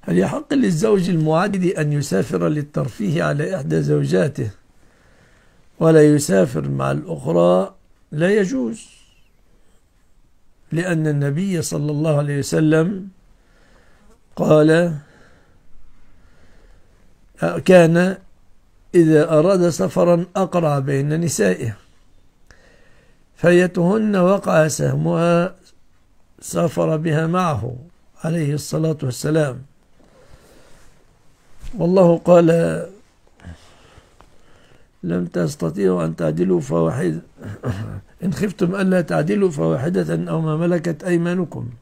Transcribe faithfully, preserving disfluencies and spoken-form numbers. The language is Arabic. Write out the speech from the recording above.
هل يحق للزوج المعدد أن يسافر للترفيه على إحدى زوجاته ولا يسافر مع الأخرى؟ لا يجوز، لأن النبي صلى الله عليه وسلم قال: كان إذا أراد سفرا أقرع بين نسائه، فيتهن وقع سهمها سافر بها معه عليه الصلاة والسلام. والله قال: لم تستطيعوا أن تعدلوا فواحدة إن خفتم ألا تعدلوا فواحدة أو ما ملكت أيمانكم.